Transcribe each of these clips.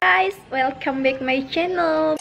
guys, welcome back my channel.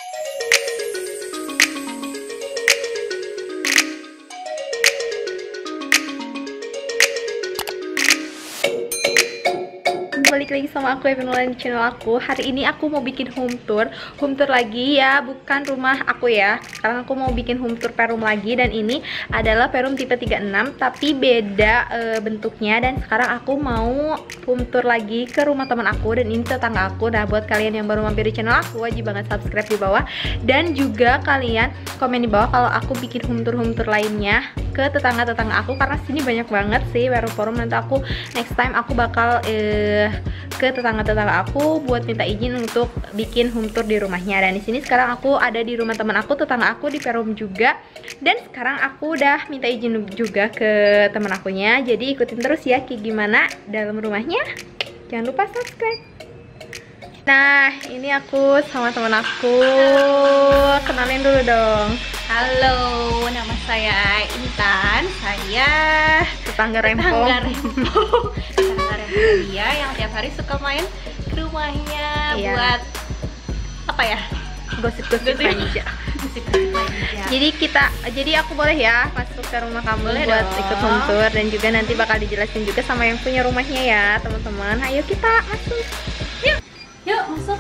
Balik lagi sama aku Evan di channel aku. Hari ini aku mau bikin home tour lagi ya, bukan rumah aku ya. Sekarang aku mau bikin home tour perum lagi, dan ini adalah perum tipe 36 tapi beda bentuknya. Dan sekarang aku mau home tour lagi ke rumah teman aku, dan ini tetangga aku. Nah, buat kalian yang baru mampir di channel aku, wajib banget subscribe di bawah, dan juga kalian komen di bawah kalau aku bikin home tour lainnya ke tetangga-tetangga aku, karena sini banyak banget sih perum-perum. Nanti aku next time aku bakal ke tetangga-tetangga aku buat minta izin untuk bikin home tour di rumahnya. Dan di sini sekarang aku ada di rumah teman aku, tetangga aku di perum juga. Dan sekarang aku udah minta izin juga ke teman akunya. Jadi ikutin terus ya kayak gimana dalam rumahnya. Jangan lupa subscribe. Nah, ini aku sama teman aku. Kenalin dulu dong. Halo, nama saya Intan. Saya Tetangga Rempong. Tetangga Rempong dia yang tiap hari suka main ke rumahnya. Iya. Buat apa ya? Gosip-gosip aja. Gosip-gosip aja. Jadi aku boleh ya masuk ke rumah kamu Boleh buat dong. ikut home tour, dan juga nanti bakal dijelasin juga sama yang punya rumahnya ya, teman-teman. Ayo kita masuk. Yuk masuk.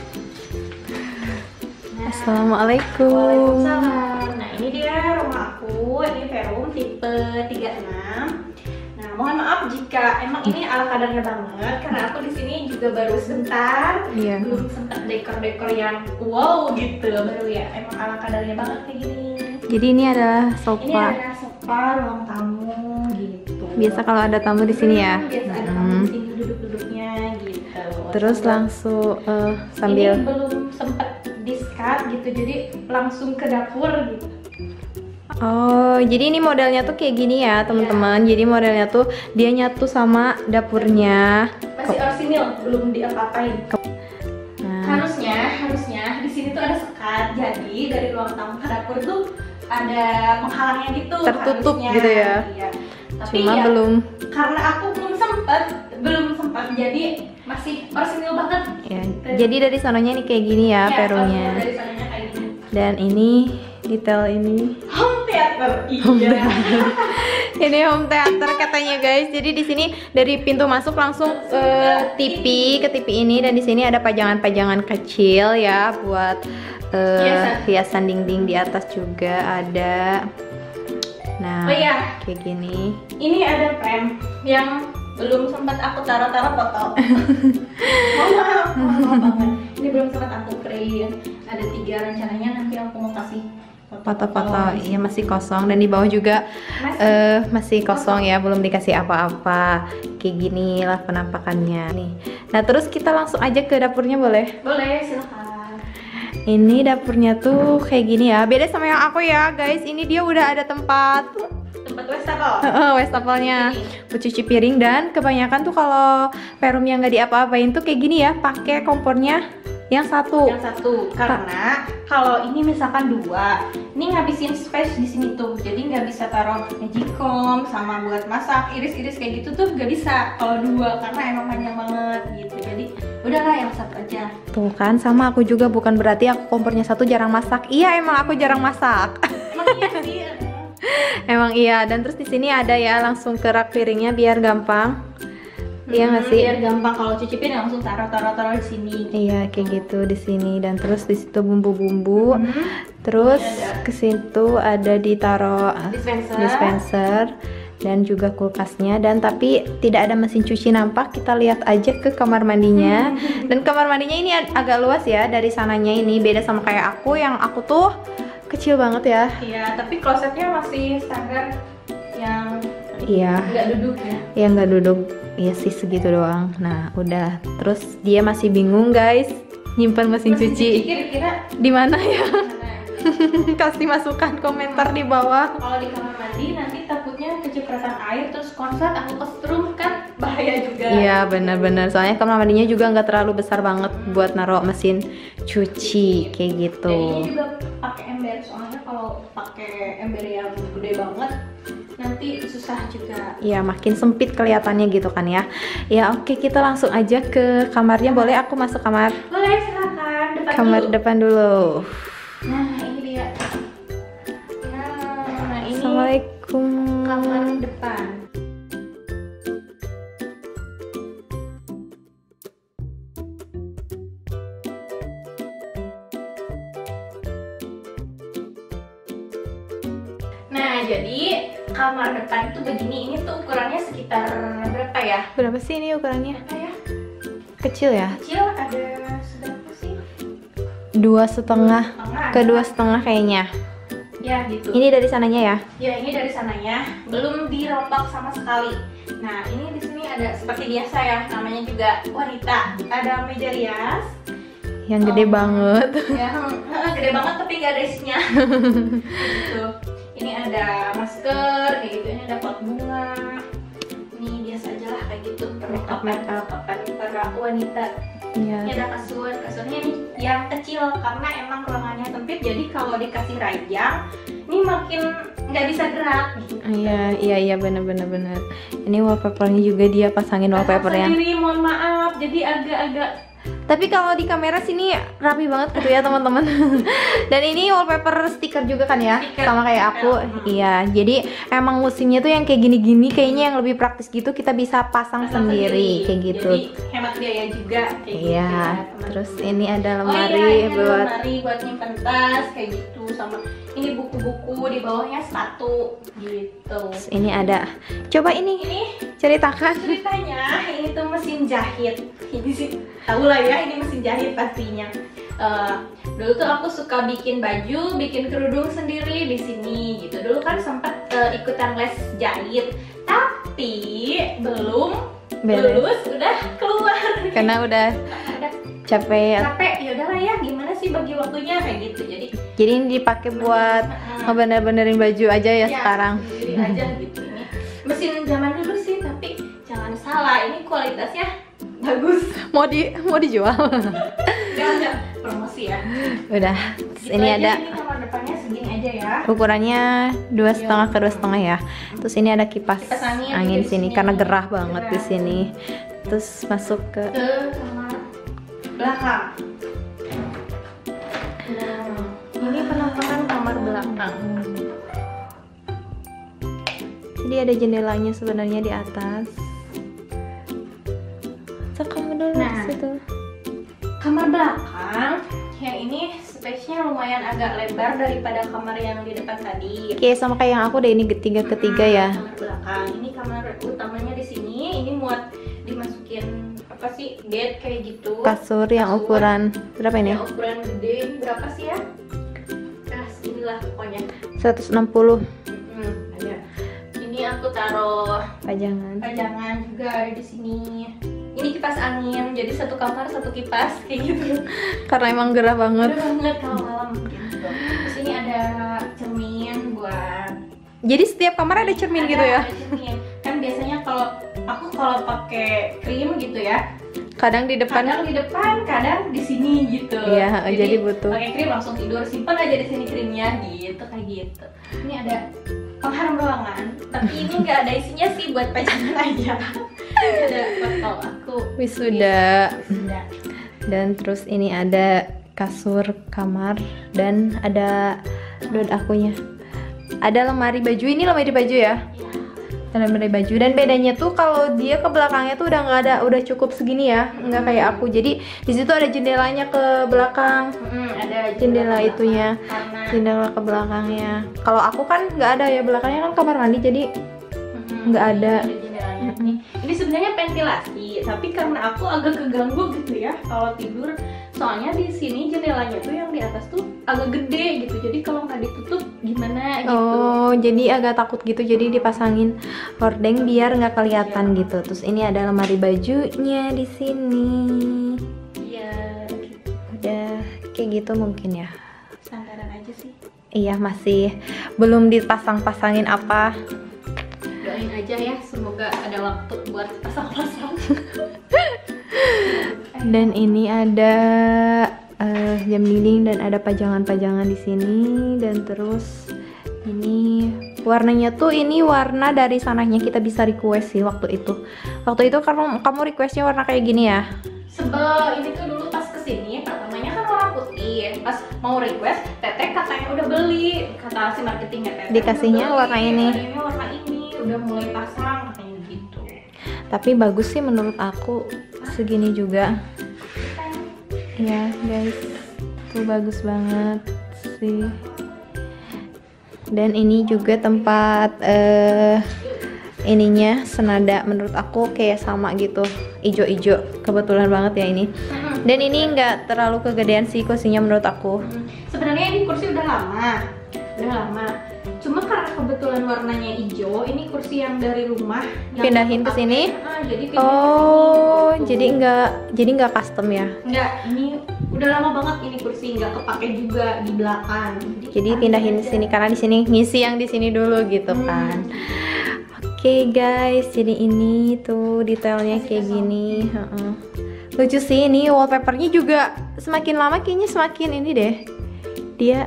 Nah, Assalamualaikum. Waalaikumsalam. Nah, ini dia rumah aku. Ini perum tipe 36. Nah, mohon maaf jika emang ini ala kadarnya banget, karena aku di sini juga baru sebentar. Iya. Belum sempat dekor-dekor yang wow gitu, baru ya. Emang ala kadarnya banget kayak gini. Jadi ini adalah Ini sofa. ada sofa, ruang tamu gitu. Biasa kalau ada tamu di sini ya. Biasa ada tamu di sini duduk-duduknya gitu. Terus langsung sambil ini belum sempat diskat gitu, jadi langsung ke dapur gitu. Oh, jadi ini modelnya tuh kayak gini ya, teman-teman. Jadi modelnya tuh dia nyatu sama dapurnya. Masih orsinil, belum diapa-apain. Nah, Harusnya di sini tuh ada sekat. Jadi dari ruang tamu ke dapur tuh ada penghalangnya gitu. Tertutup harusnya. gitu ya. Iya. Tapi cuma ya, belum. karena aku belum sempat, jadi masih orsinil banget. Ya, jadi dari sononya ini kayak gini ya, perumnya. Dari sananya kayak gini. Dan ini detail ini. Home theater. Home Iya. theater. Ini home theater katanya guys. Jadi di sini dari pintu masuk langsung ke TV ini, dan di sini ada pajangan-pajangan kecil ya buat hiasan dingding. Di atas juga ada. Nah, Oh iya, kayak gini. ini ada frame yang belum sempat aku taruh foto. Mohon maaf banget. Ini belum sempat aku print. Ada 3 rencananya, nanti aku mau kasih Foto-foto ya masih kosong, dan di bawah juga masih kosong ya, belum dikasih apa-apa. Kayak gini lah penampakannya nih. Nah, terus kita langsung aja ke dapurnya, boleh? Boleh, silakan. Ini dapurnya tuh kayak gini ya, beda sama yang aku ya guys. Ini dia udah ada tempat Wastafel. wastafelnya buat cuci piring, dan kebanyakan tuh kalau perum yang nggak diapa-apain tuh kayak gini ya, pakai kompornya yang satu. Yang satu, karena kalau ini misalkan 2, ini ngabisin space di sini tuh, jadi nggak bisa taruh magicom sama buat masak, iris-iris kayak gitu tuh nggak bisa kalau 2, karena emang panjang banget gitu. Jadi udahlah yang satu aja. Tuh kan, sama aku juga, bukan berarti aku kompornya satu jarang masak. Iya, emang aku jarang masak. Emang iya sih. Emang iya. Dan terus di sini ada ya langsung ke rak piringnya biar gampang. Iya nggak sih? Biar gampang kalau cuci piring langsung taruh di sini. Iya, kayak gitu di sini. Dan terus di situ bumbu-bumbu. Terus ke situ ada ditaro dispenser dan juga kulkasnya. Dan tapi tidak ada mesin cuci nampak. Kita lihat aja ke kamar mandinya. Dan kamar mandinya ini agak luas ya dari sananya ini. Beda sama kayak aku, yang aku tuh kecil banget ya. Iya, tapi klosetnya masih standar yang Iya. nggak duduk ya. Ya nggak duduk, ya sih segitu doang. Nah udah, terus dia masih bingung guys nyimpan mesin cuci Kira-kira di mana ya. gimana? Kasih masukan komentar di bawah. Kalau di kamar mandi nanti takutnya kecipratan air terus konslet aku kesetrum, kan bahaya juga. Iya benar-benar, soalnya kamar mandinya juga nggak terlalu besar banget buat naruh mesin cuci kayak gitu. Dan ini juga pakai ember, soalnya kalau pakai ember yang gede banget nanti susah juga. Ya makin sempit kelihatannya gitu kan ya. Ya oke, kita langsung aja ke kamarnya. Boleh aku masuk kamar? Boleh, silakan. Kamar depan dulu. Nah ini dia. Nah ini Assalamualaikum. kamar depan. Nah, jadi kamar depan tuh begini. Ini tuh ukurannya sekitar berapa ya? Berapa sih ini ukurannya? Apa ya? Kecil ya? Kecil ada seberapa sih? 2,5 Setengah. ke 2,5 kayaknya. Ya gitu. Ini dari sananya ya? Ya ini dari sananya, belum dirombak sama sekali. Nah ini di sini ada seperti biasa ya, namanya juga wanita. Ada meja rias. Yang gede banget. Ya, gede banget tapi nggak ada isinya. Gitu. Ini ada masker, kayak gitu. Ini ada pot bunga. Ini biasa aja lah kayak gitu. Make-up para wanita. Iya. Ini ada kasurnya nih yang kecil karena emang ruangannya sempit. Jadi kalau dikasih ranjang, ini makin nggak bisa gerak. Gitu. Iya bener. Ini wallpapernya juga dia pasangin wallpaper yang. Sendiri, mohon maaf. Jadi agak-agak. Tapi kalau di kamera sini rapi banget gitu ya teman-teman. Dan ini wallpaper stiker juga kan ya, Stiker. sama kayak aku. Iya, jadi emang musimnya tuh yang kayak gini-gini kayaknya yang lebih praktis gitu, kita bisa pasang sendiri kayak gitu. Jadi hemat biaya juga kayak gitu Iya, ya, teman-teman. terus ini ada Oh lemari iya, ini ada buat lemari buat nyimpen tas kayak gitu, sama ini buku-buku, di bawahnya sepatu gitu. terus ini ada. Coba ini Ini ceritakan. ceritanya ini tuh mesin jahit. Ini sih tahu lah ya, ini mesin jahit pastinya. Dulu tuh aku suka bikin baju, bikin kerudung sendiri di sini gitu. Dulu kan sempat ikutan les jahit, tapi belum Beres. lulus udah keluar. Karena udah Ada capek. capek, ya udahlah ya, gimana sih bagi waktunya kayak gitu. Jadi ini dipakai buat ngebener-benerin baju aja ya sekarang. Sendiri aja gitu. Ini mesin zaman dulu sih, tapi jangan salah, ini kualitasnya bagus. Mau dijual. Enggak promosi ya. Udah. Terus Gitu ini aja, ada ini kamar depannya segini aja ya. ukurannya 2,5 ke 2,5 ya. Terus ini ada kipas Kipas angin angin di sini sini. karena gerah banget di Gerah. sini. Terus masuk ke Ke kamar belakang. Nah, ini penampakan kamar belakang. jadi ada jendelanya sebenarnya di atas. Cek kamu dulu Nah. di situ. Kamar belakang yang ini space-nya lumayan agak lebar daripada kamar yang di depan tadi. Oke, sama kayak yang aku deh, ini ketiga ya. Kamar belakang. Ini kamar utamanya di sini. Ini muat dimasukin apa sih, bed kayak gitu. Kasur yang Kasur. ukuran berapa ini? Yang ukuran gede. Ini berapa sih ya? Nah, inilah pokoknya. 160 Ada. Ini aku taruh pajangan. pajangan juga ada di sini. Ini kipas angin. Jadi satu kamar satu kipas kayak gitu. Karena emang gerah banget. Udah banget kalau malam gitu. Terus ini ada cermin buat. Jadi setiap kamar ada cermin gitu ya. Ada cermin. Kan biasanya kalau aku pakai krim gitu ya. Kadang di depan. Kadang di depan, kadang di sini gitu. Iya, jadi butuh. Pakai krim langsung tidur, simpan aja di sini krimnya gitu kayak gitu. Ini ada pengharum ruangan, tapi ini nggak ada isinya sih, buat pajangan aja. Ada foto aku Wisuda. wisuda. Dan terus ini ada kasur kamar dan ada dot akunya. Ada lemari baju, ini lemari baju ya. Iya. Ada lemari baju dan bedanya tuh kalau dia ke belakangnya tuh udah nggak ada, udah cukup segini ya, nggak kayak aku. Jadi di situ ada jendelanya ke belakang, Ada jendela ke itunya, belakang, karena jendela ke belakangnya. Kalau aku kan nggak ada ya, belakangnya kan kamar mandi jadi nggak ada. jendelanya. Ini sebenarnya ventilasi, tapi karena aku agak keganggu gitu ya kalau tidur. Soalnya di sini jendelanya tuh yang di atas tuh agak gede gitu. Jadi kalau nggak ditutup gimana gitu. Oh, jadi agak takut gitu, jadi dipasangin hordeng biar nggak kelihatan gitu. Terus ini ada lemari bajunya di sini. Iya, gitu. Udah kayak gitu mungkin ya. Sandaran aja sih. Iya, masih belum dipasang-pasangin apa. Doain aja ya, semoga ada waktu buat pasang-pasang. Dan ini ada jam dinding dan ada pajangan-pajangan di sini, dan terus ini warnanya tuh ini warna dari sananya kita bisa request sih waktu itu. Waktu itu kamu requestnya warna kayak gini ya? Sebel ini tuh dulu pas kesini pertamanya kan warna putih. Pas mau request, Teteh katanya udah beli. Kata si marketingnya Teteh dikasihnya udah beli, warna ini. Ini warna ini udah mulai pasang katanya gitu. Tapi bagus sih menurut aku, segini juga. Ya guys, tuh bagus banget sih. Dan ini juga tempat ininya senada, menurut aku kayak sama gitu, ijo-ijo, kebetulan banget ya ini. Dan ini nggak terlalu kegedean sih kursinya menurut aku. Sebenarnya ini kursi udah lama. Cuma karena kebetulan warnanya hijau, ini kursi yang dari rumah yang Pindahin ke sini. Jadi Oh, ke sini gitu. jadi nggak custom ya? Nggak, ini udah lama banget ini kursi, nggak kepake juga di belakang. Jadi pindahin ke sini karena di sini ngisi yang di sini dulu gitu kan. Oke guys, jadi ini tuh detailnya kayak gini. Lucu sih, ini wallpapernya juga semakin lama kayaknya semakin ini deh. Dia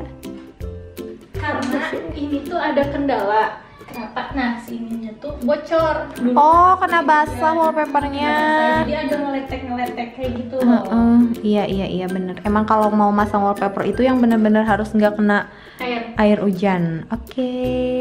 Karena ini tuh ada kendala. Kenapa? Nah, sininya tuh bocor. Dulu oh kena basah ya, wallpapernya. jadi ada ngeletek kayak gitu. Iya bener. Emang kalau mau masang wallpaper itu yang bener-bener harus nggak kena air hujan. Oke.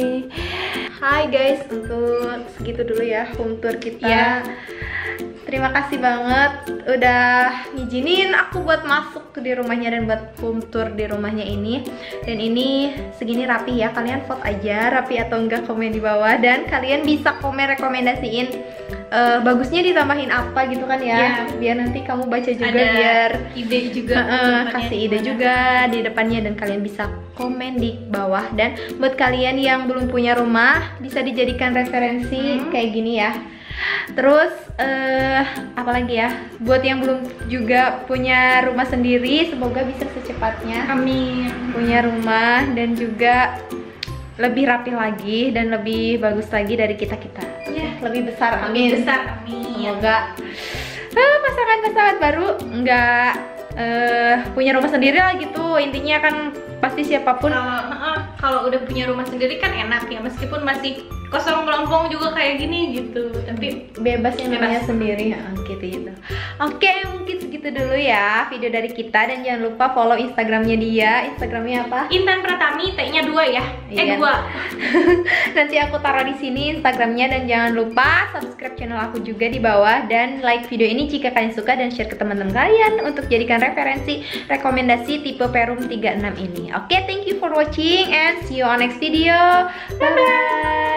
Hai guys, untuk segitu dulu ya home tour kita. Ya. Terima kasih banget udah ngizinin aku buat masuk di rumahnya dan buat home tour di rumahnya ini. Dan ini segini rapi ya, kalian vote aja rapi atau enggak, komen di bawah. Dan kalian bisa komen rekomendasiin bagusnya ditambahin apa gitu kan ya, biar nanti kamu baca juga, ada biar ide juga, kasih ide juga di depannya, dan kalian bisa komen di bawah. Dan buat kalian yang belum punya rumah bisa dijadikan referensi kayak gini ya. Terus apalagi ya, buat yang belum juga punya rumah sendiri, semoga bisa secepatnya Amin. punya rumah dan juga lebih rapi lagi dan lebih bagus lagi dari kita-kita. Lebih besar, amin. Semoga pasangan-pasangan baru nggak punya rumah sendiri lah gitu. Intinya kan pasti siapapun kalau udah punya rumah sendiri kan enak ya, meskipun masih kosong melompong juga kayak gini gitu, tapi bebas yang namanya sendiri gitu. Oke, mungkin segitu dulu ya video dari kita, dan jangan lupa follow Instagramnya dia. Instagramnya apa? Intan Pratami, T-nya 2 ya. Iya. 2. Nanti aku taruh di sini Instagramnya, dan jangan lupa subscribe channel aku juga di bawah, dan like video ini jika kalian suka, dan share ke teman-teman kalian untuk jadikan referensi rekomendasi tipe Perum 36 ini. Oke, thank you for watching and see you on next video. Bye bye.